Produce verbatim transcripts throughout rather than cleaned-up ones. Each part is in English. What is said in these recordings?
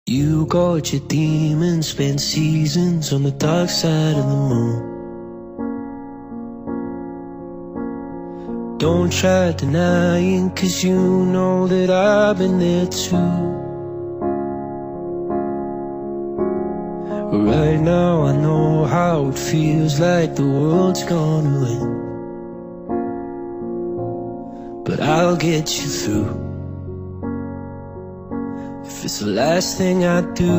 You got your demons, spent seasons on the dark side of the moon. Don't try denying, cause you know that I've been there too. Right now I know how it feels like the world's gonna win, but I'll get you through. If it's the last thing I do,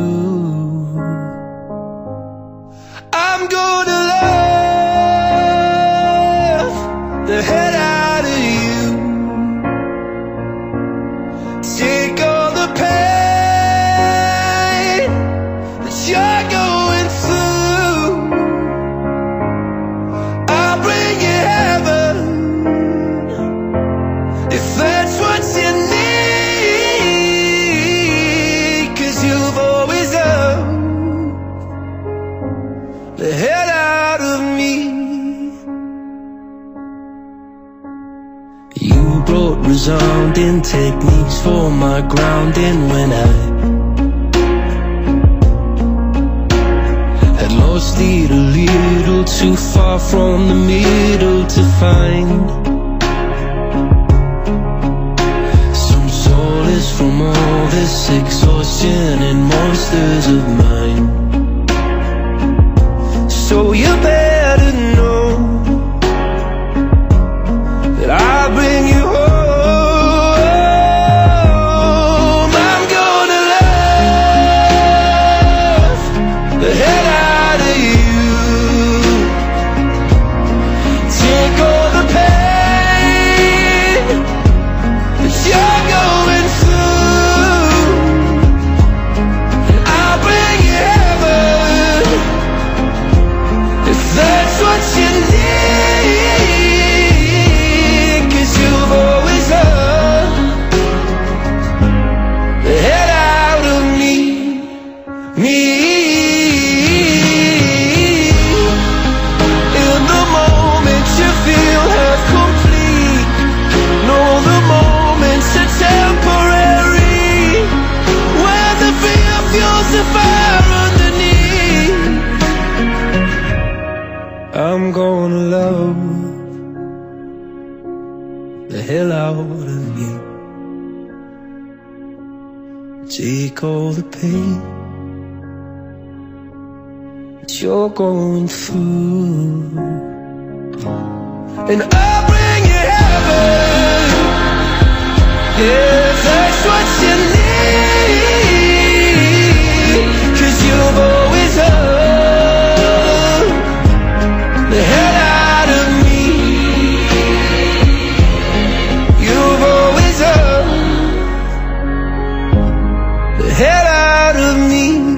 I'm gonna love the head out of you. Take all the pain that you're going through. I'll bring you heaven if that's what you need. The head out of me. You brought resounding techniques for my grounding when I had lost it a little too far from the middle to find some solace from all this exhaustion and monsters of mine. So you better know that I'll bring you home. I'm gonna love the head out of you. Take all the pain that you're going through, and I'll bring you heaven if that's what you need. Cause you've always loved the head out of me. Me. In the moment you feel half complete. No, the moments are temporary. When the fear fuels the fire underneath, I'm gonna love the hell out of you. Take all the pain that you're going through, and I'll bring you heaven. Yeah, that's what you need. Cause you've always loved the head out of me. You've always loved the head out of me.